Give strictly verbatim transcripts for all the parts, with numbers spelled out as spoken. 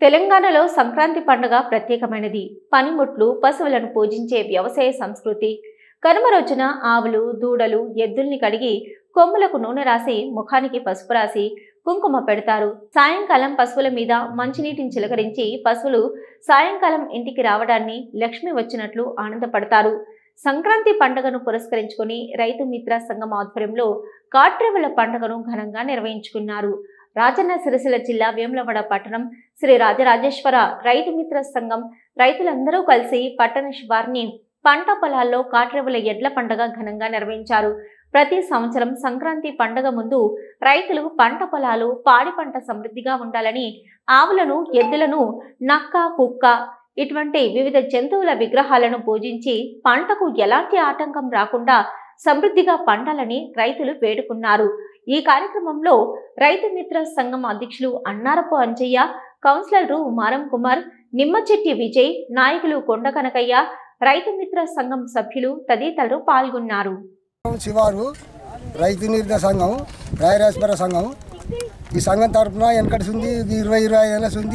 తెలంగాణలో సంక్రాంతి పండుగ ప్రత్యేకమైనది. పనిముట్లు, పశువులను పూజించే వ్యవసాయ సంస్కృతి. కనుమ రోజున ఆవులు, దూడలు, ఎద్దుల్ని కడిగి కొమ్ములకు నూనె రాసి ముఖానికి పసుపు రాసి కుంకుమ పెడతారు. సాయంకాలం పశువుల మీద మంచినీటిని చిలకరించి పశువులు సాయంకాలం ఇంటికి రావడాన్ని లక్ష్మి వచ్చినట్లు ఆనందపడతారు. సంక్రాంతి పండుగను పురస్కరించుకుని రైతు మిత్ర సంఘం ఆధ్వర్యంలో కాట్రేవుల పండుగను ఘనంగా నిర్వహించుకున్నారు. రాజన్న సిరిసిల్ల జిల్లా వేములవాడ పట్టణం శ్రీ రాజరాజేశ్వర రైతు మిత్ర సంఘం రైతులందరూ కలిసి పట్టణ శివార్ని పంట పొలాల్లో కాట్రేవుల ఎడ్ల పండుగ ఘనంగా నిర్వహించారు. ప్రతి సంవత్సరం సంక్రాంతి పండుగ ముందు రైతులు పంట పొలాలు పాడి పంట సమృద్ధిగా ఉండాలని ఆవులను, ఎద్దులను, నక్క, కుక్క ఇటువంటి వివిధ జంతువుల విగ్రహాలను పూజించి పంటకు ఎలాంటి ఆటంకం రాకుండా సమృద్ధిగా పండాలని రైతులు వేడుకున్నారు. ఈ కార్యక్రమంలో రైతు మిత్ర సంఘం అధ్యక్షులు అన్నారపు అంజయ్య, కౌన్సిలర్లు మారం కుమార్, నిమ్మచెట్టి విజయ్, నాయకులు కొండ కనకయ్య, రైతు మిత్ర సంఘం సభ్యులు తదితరులు పాల్గొన్నారు. శివారు రైతు మిత్ర సంఘం, రాయరాజేశ్వర సంఘం ఈ సంఘం తరఫున వెనకటి ఉంది ఇరవై ఇరవై ఐదు ఏళ్ళ ఉంది.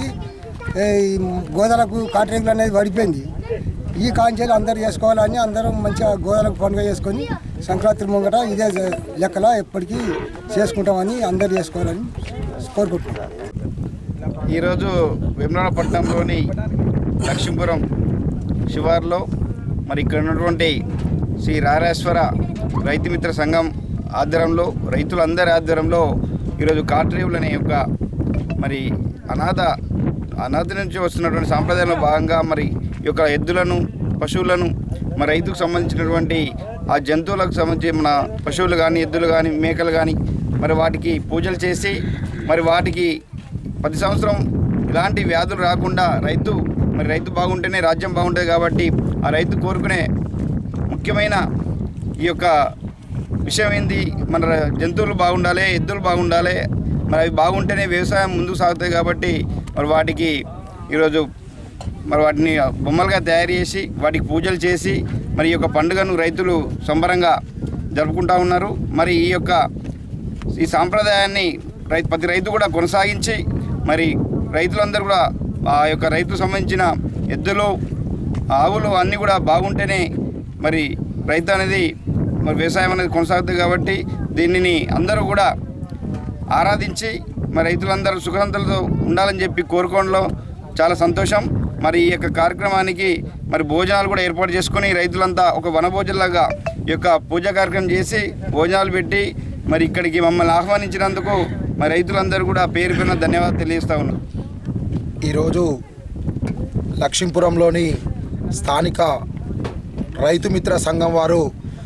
గోదలకు కాట్రేగులు అనేది పడిపోయింది. ఈ కాంచెలు అందరూ చేసుకోవాలని అందరం మంచిగా గోదలకు పండుగ చేసుకొని సంక్రాంతి ముంగట ఇదే లెక్కలో ఎప్పటికీ చేసుకుంటామని అందరూ చేసుకోవాలని కోరుకుంటున్నాం. ఈరోజు వేములవాడ పట్టణంలోని లక్ష్మీపురం శివార్లో మరి ఇక్కడ ఉన్నటువంటి శ్రీ రాజరాజేశ్వర రైతు మిత్ర సంఘం ఆధ్వర్యంలో రైతులందరి ఆధ్వర్యంలో ఈరోజు కాట్రేవులు అనే యొక్క మరి అనాథ అనాథ నుంచి వస్తున్నటువంటి సాంప్రదాయంలో భాగంగా మరి ఈ యొక్క ఎద్దులను, పశువులను మరి రైతుకు సంబంధించినటువంటి ఆ జంతువులకు సంబంధించి మన పశువులు కానీ, ఎద్దులు కానీ, మేకలు కానీ మరి వాటికి పూజలు చేసి మరి వాటికి ప్రతి సంవత్సరం ఇలాంటి వ్యాధులు రాకుండా రైతు మరి రైతు బాగుంటేనే రాజ్యం బాగుంటుంది కాబట్టి ఆ రైతు కోరుకునే ముఖ్యమైన ఈ యొక్క విషయం ఏంది, మన జంతువులు బాగుండాలి, ఎద్దులు బాగుండాలి, మరి అవి బాగుంటేనే వ్యవసాయం ముందుకు సాగుతాయి. కాబట్టి మరి వాటికి ఈరోజు మరి వాటిని బొమ్మలుగా తయారు చేసి వాటికి పూజలు చేసి మరి ఈ యొక్క పండుగను రైతులు సంబరంగా జరుపుకుంటూ ఉన్నారు. మరి ఈ యొక్క ఈ సాంప్రదాయాన్ని రైతు ప్రతి రైతు కూడా కొనసాగించి మరి రైతులందరూ కూడా ఆ యొక్క రైతుకు సంబంధించిన ఎద్దులు, ఆవులు అన్నీ కూడా బాగుంటేనే మరి రైతు అనేది మరి వ్యవసాయం అనేది కొనసాగుతుంది. కాబట్టి దీనిని అందరూ కూడా ఆరాధించి మరి రైతులందరూ సుఖశాంతులతో ఉండాలని చెప్పి కోరుకోవడంలో చాలా సంతోషం. మరి ఈ యొక్క కార్యక్రమానికి మరి భోజనాలు కూడా ఏర్పాటు చేసుకొని రైతులంతా ఒక వనభోజనలాగా ఈ యొక్క పూజా కార్యక్రమం చేసి భోజనాలు పెట్టి మరి ఇక్కడికి మమ్మల్ని ఆహ్వానించినందుకు మరి రైతులందరూ కూడా పేరు పేరున ధన్యవాదాలు తెలియజేస్తా ఉన్నాం. ఈరోజు లక్ష్మీపురంలోని స్థానిక రైతు మిత్ర సంఘం వారు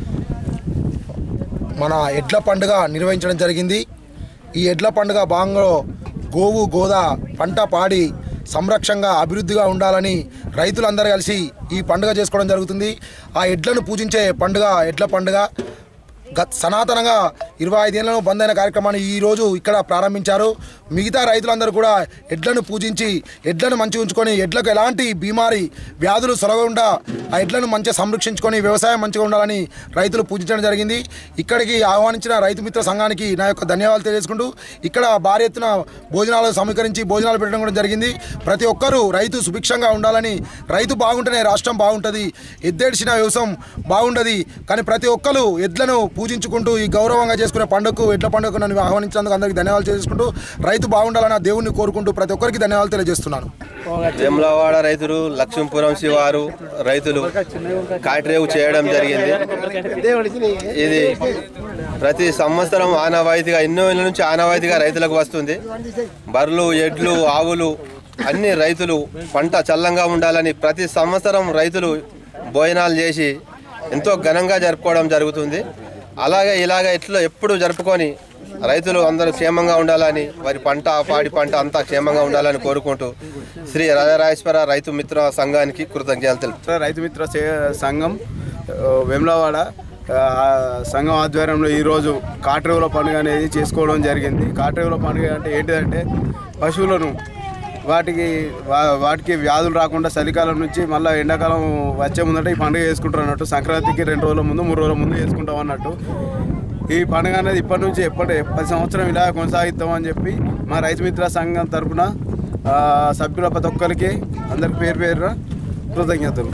మన ఎడ్ల పండుగ నిర్వహించడం జరిగింది. ఈ ఎడ్ల పండుగ భాగంలో గోవు, గోద పంట పాడి సంరక్షంగా అభివృద్ధిగా ఉండాలని రైతులందరూ కలిసి ఈ పండుగ చేసుకోవడం జరుగుతుంది. ఆ ఎడ్లను పూజించే పండుగ ఎడ్ల పండుగ. గత సనాతనంగా ఇరవై ఐదేళ్లను బంద్ అయిన కార్యక్రమాన్ని ఈరోజు ఇక్కడ ప్రారంభించారు. మిగతా రైతులందరూ కూడా ఎడ్లను పూజించి ఎడ్లను మంచిగా ఉంచుకొని ఎడ్లకు ఎలాంటి బీమారి వ్యాధులు సొలగకుండా ఆ ఎడ్లను మంచిగా సంరక్షించుకొని వ్యవసాయం మంచిగా ఉండాలని రైతులు పూజించడం జరిగింది. ఇక్కడికి ఆహ్వానించిన రైతు మిత్ర సంఘానికి నా యొక్క ధన్యవాదాలు తెలియజేసుకుంటూ ఇక్కడ భారీ ఎత్తున భోజనాలు సమీకరించి భోజనాలు పెట్టడం కూడా జరిగింది. ప్రతి ఒక్కరూ రైతు సుభిక్షంగా ఉండాలని, రైతు బాగుంటేనే రాష్ట్రం బాగుంటుంది, ఎద్దేడిసిన వ్యవసాయం బాగుండదు. కానీ ప్రతి ఒక్కరు ఎడ్లను పూజించుకుంటూ ఈ గౌరవంగా చేసుకునే పండుగకు ఎడ్ల పండుగకు నన్ను ఆహ్వానించినందుకు అందరికీ ధన్యవాదాలు తెలియజేసుకుంటూ రైతు బాగుండాలని దేవుణ్ణి కోరుకుంటూ ప్రతి ఒక్కరికి ధన్యవాదాలు తెలియజేస్తున్నాను. వేములవాడ రైతులు, లక్ష్మీపురం శివారు రైతులు కాట్రేవు చేయడం జరిగింది. ఇది ప్రతి సంవత్సరం ఆనవాయితీగా ఎన్నో ఏళ్ళ నుంచి ఆనవాయితీగా రైతులకు వస్తుంది. బర్రెలు, ఎడ్లు, ఆవులు అన్ని రైతులు పంట చల్లంగా ఉండాలని ప్రతి సంవత్సరం రైతులు భోజనాలు చేసి ఎంతో ఘనంగా జరుపుకోవడం జరుగుతుంది. అలాగే ఇలాగ ఎట్లా ఎప్పుడు జరుపుకొని రైతులు అందరూ క్షేమంగా ఉండాలని, వారి పంట పాడి పంట అంతా క్షేమంగా ఉండాలని కోరుకుంటూ శ్రీ రాజరాజేశ్వర రైతు మిత్ర సంఘానికి కృతజ్ఞతలు తెలుపుతారు. రైతు మిత్ర సంఘం వేములవాడ సంఘం ఆధ్వర్యంలో ఈరోజు కాట్రేవుల పండుగ అనేది చేసుకోవడం జరిగింది. కాట్రేవుల పండుగ అంటే ఏంటిదంటే పశువులను వాటికి వాటికి వ్యాధులు రాకుండా చలికాలం నుంచి మళ్ళీ ఎండాకాలం వచ్చే ముందంటే ఈ పండుగ చేసుకుంటారు అన్నట్టు. సంక్రాంతికి రెండు రోజుల ముందు మూడు రోజుల ముందు చేసుకుంటాం అన్నట్టు. ఈ పండుగ అనేది ఇప్పటి నుంచి ఎప్పటి ప్రతి సంవత్సరం ఇలా కొనసాగిస్తామని చెప్పి మా రైతు మిత్ర సంఘం తరఫున సభ్యుల ప్రతి ఒక్కరికి అందరికి పేరు పేరున కృతజ్ఞతలు.